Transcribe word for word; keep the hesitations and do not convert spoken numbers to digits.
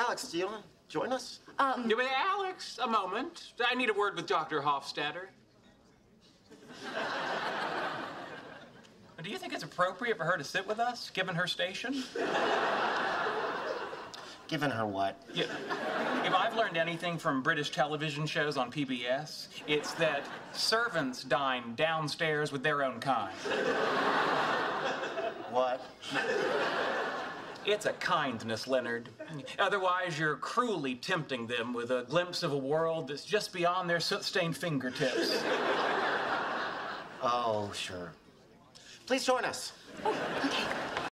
Alex, do you want to join us? Um, Yeah, but Alex, a moment. I need a word with Doctor Hofstadter. Do you think it's appropriate for her to sit with us, given her station? Given her what? Yeah. If I've learned anything from British television shows on P B S, it's that servants dine downstairs with their own kind. What? It's a kindness, Leonard. Otherwise, you're cruelly tempting them with a glimpse of a world that's just beyond their soot-stained fingertips. Oh, sure. Please join us. oh, okay.